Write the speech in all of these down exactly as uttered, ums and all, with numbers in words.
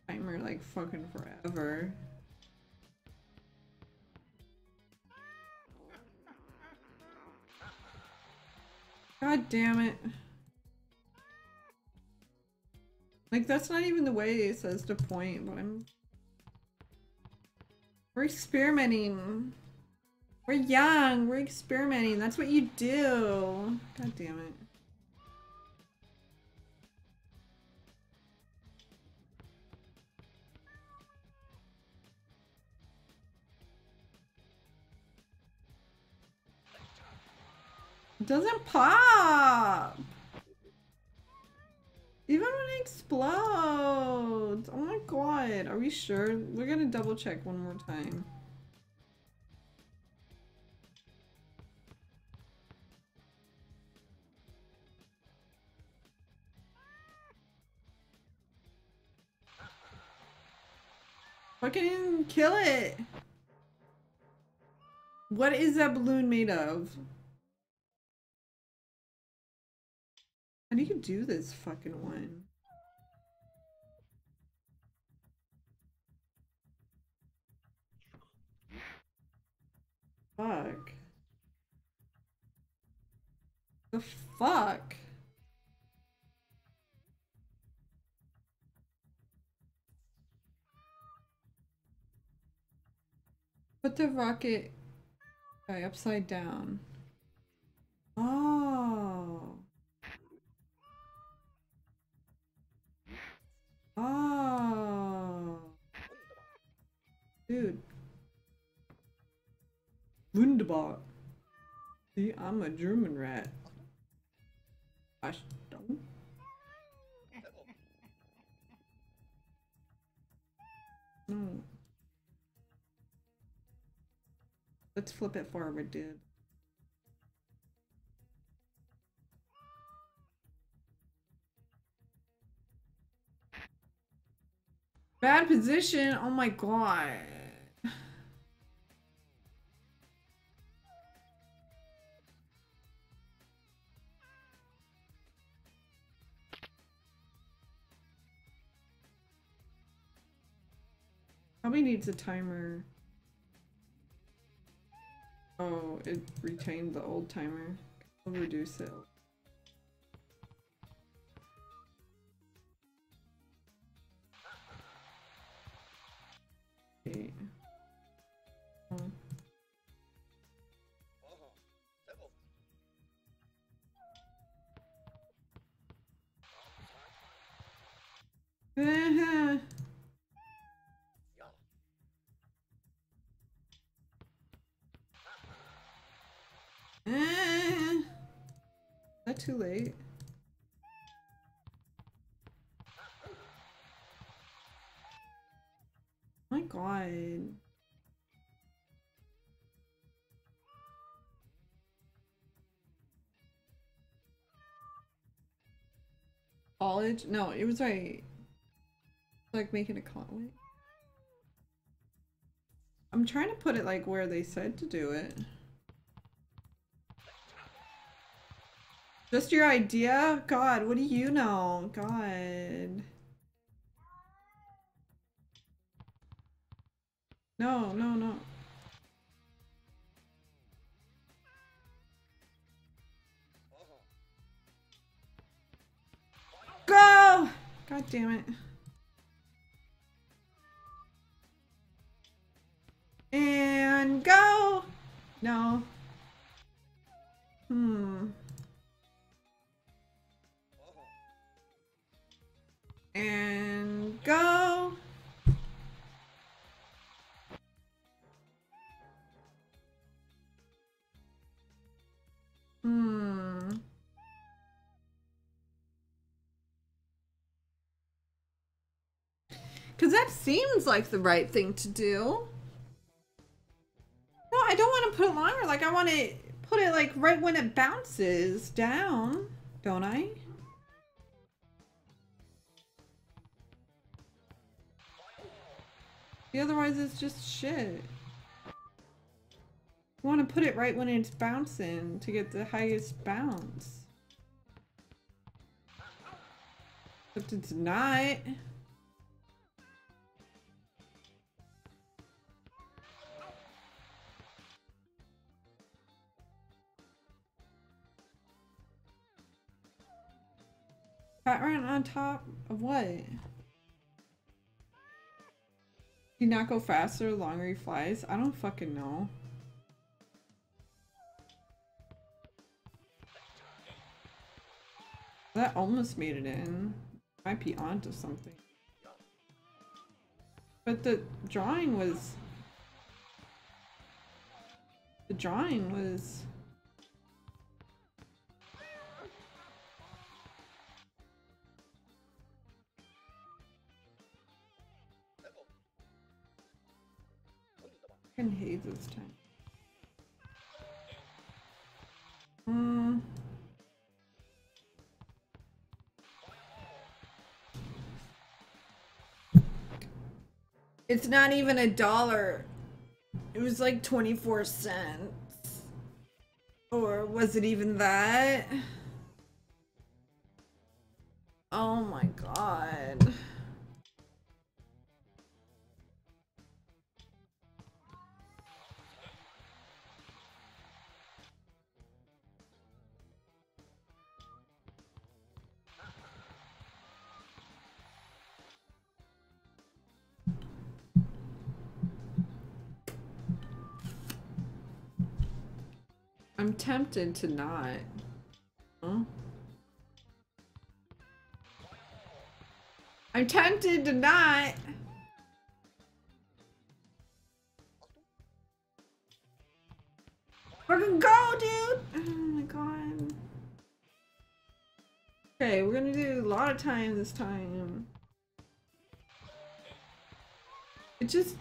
Timer like fucking forever. God damn it. Like, that's not even the way it says to point, but I'm... We're experimenting. We're young. We're experimenting. That's what you do. God damn it. It doesn't pop! Even when it explodes! Oh my god, are we sure? We're gonna double check one more time. Fucking kill it! What is that balloon made of? How do you do this fucking one? Fuck. The fuck? Put the rocket guy upside down. Oh. Oh. Dude. Wunderbar. See, I'm a German rat. I don't. No. Let's flip it forward, dude. Bad position. Oh my god. Probably needs a timer. Oh, it retained the old timer. We'll reduce it. Okay. Oh. Uh-huh. Uh, is that too late? My god. College? No, it was right. Like making a con. I'm trying to put it like where they said to do it. Just your idea? God, what do you know? God. No, no, no. Go! God damn it. And go! No. Hmm. And go! Hmm. Because that seems like the right thing to do. No, I don't want to put it longer. Like, I want to put it, like, right when it bounces down. Don't I? Otherwise, it's just shit. You want to put it right when it's bouncing to get the highest bounce. But it's not. Cat ran on top of what? Do you not go faster the longer he flies? I don't fucking know. That almost made it in. Might be onto something. But the drawing was... The drawing was... I can hate this time. Hmm. It's not even a dollar. It was like twenty-four cents. Or was it even that? Oh my god. I'm tempted to not. Huh? I'm tempted to not. Fucking go, dude! Oh my god. Okay, we're gonna do a lot of time this time. It just...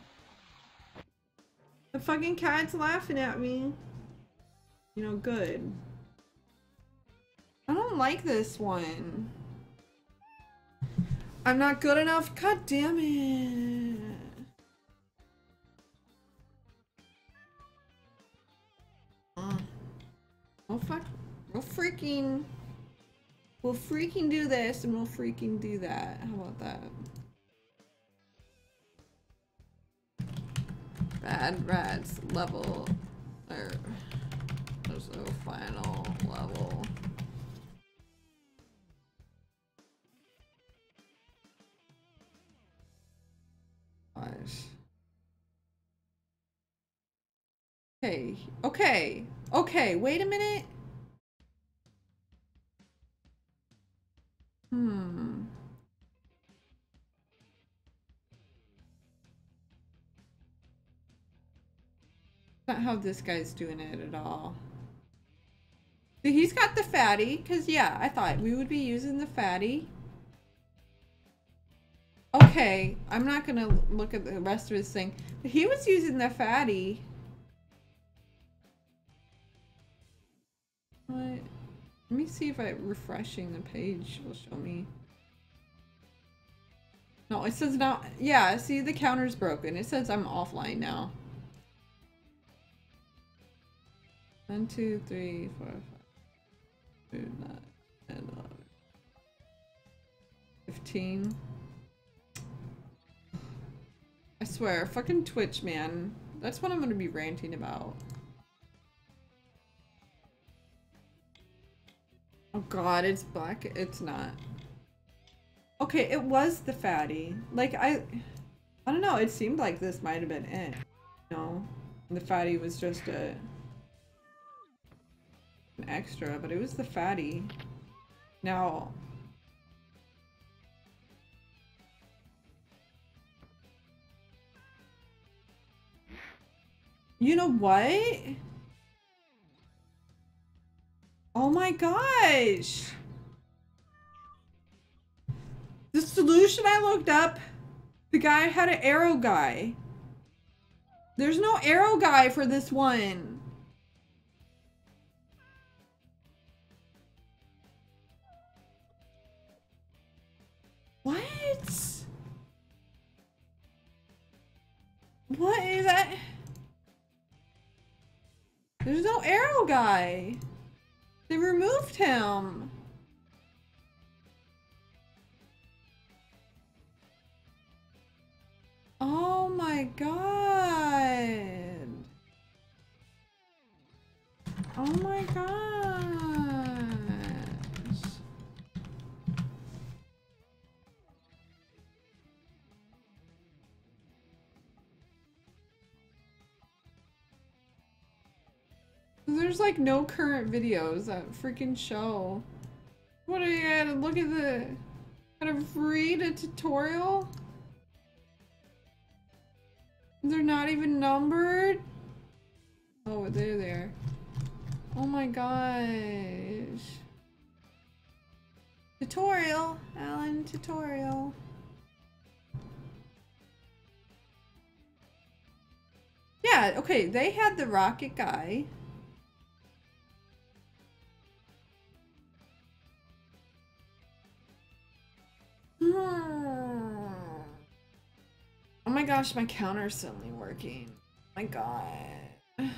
The fucking cat's laughing at me. You know, good. I don't like this one. I'm not good enough? God damn it. Uh, we'll fuck. We'll freaking... We'll freaking do this and we'll freaking do that. How about that? Bad rats level... Or... There's no final level. Gosh. Okay, okay, okay, wait a minute. Hmm. Not how this guy's doing it at all. So he's got the fatty, because yeah, I thought we would be using the fatty. Okay, I'm not gonna look at the rest of his thing. But he was using the fatty. What? Let me see if I refreshing the page will show me. No, it says now. Yeah, see the counter's broken. It says I'm offline now. One, two, three, four, five. nine, ten, eleven, fifteen. I swear, fucking Twitch, man. That's what I'm gonna be ranting about. Oh god, it's black. It's not. Okay, it was the fatty. Like, I... I don't know, it seemed like this might have been it. You know? The fatty was just a... an extra, but it was the fatty. Now... You know what? Oh my gosh! The solution I looked up, the guy had an arrow guy. There's no arrow guy for this one. What? What is that? There's no arrow guy. They removed him. Oh my god. Oh my gosh. There's like no current videos that freaking show. What are you gonna look at the... Gotta read a tutorial? They're not even numbered? Oh, they're there. Oh my gosh. Tutorial, Alan, tutorial. Yeah, okay, they had the rocket guy. Hmm. Oh my gosh, my counter's suddenly working. Oh my god.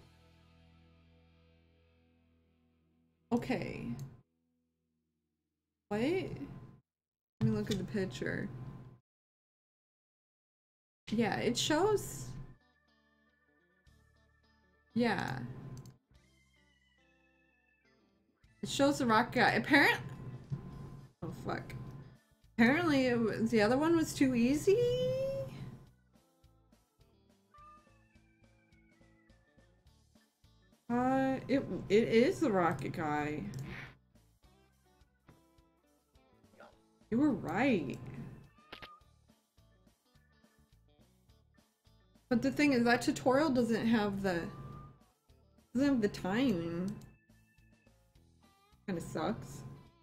Okay. What? Let me look at the picture. Yeah, it shows. Yeah. It shows the rock guy. Apparently. Oh fuck. Apparently it was, the other one was too easy. Uh, it it is the rocket guy. You were right. But the thing is, that tutorial doesn't have the doesn't have the timing. Kind of sucks.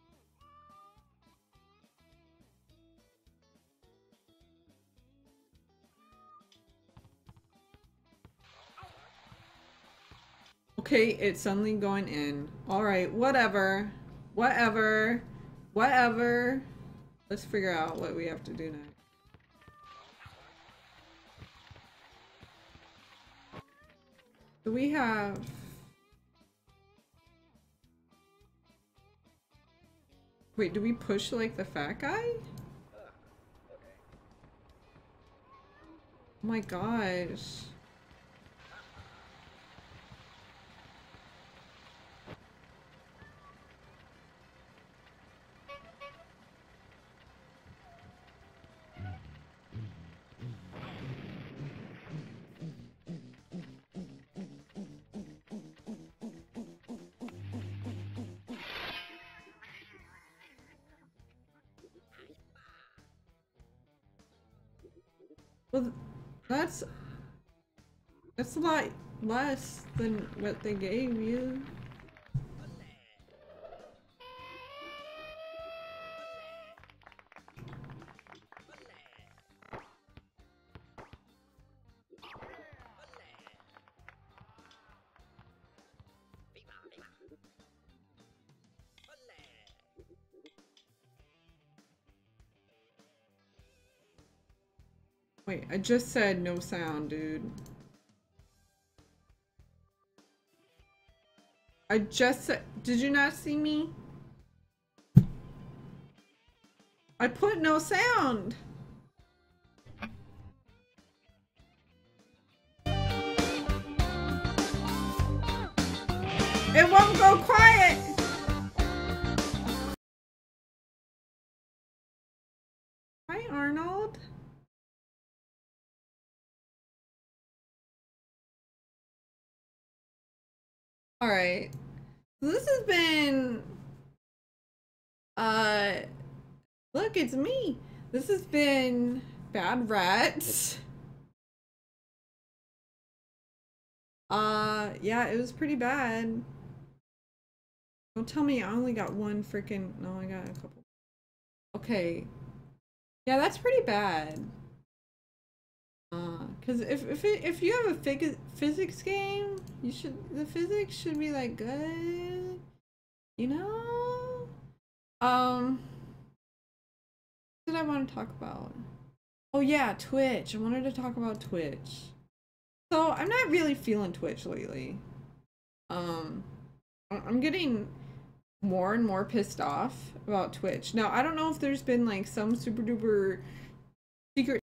Okay, it's suddenly going in. Alright, whatever. Whatever. Whatever. Let's figure out what we have to do next. So we have... Wait, do we push like the fat guy? Oh my gosh. Well, that's that's a lot less than what they gave you. Wait, I just said no sound, dude. I just said, did you not see me? I put no sound. It won't go quiet. Hi, Arnold. All right. So this has been uh look, it's me. This has been Bad Rats. Uh yeah, it was pretty bad. Don't tell me I only got one freaking no, I got a couple. Okay. Yeah, that's pretty bad. Uh, cause if if it, if you have a phys physics game, you should the physics should be like good, you know. Um, what did I want to talk about? Oh yeah, Twitch. I wanted to talk about Twitch. So I'm not really feeling Twitch lately. Um, I'm getting more and more pissed off about Twitch. Now I don't know if there's been like some super duper secret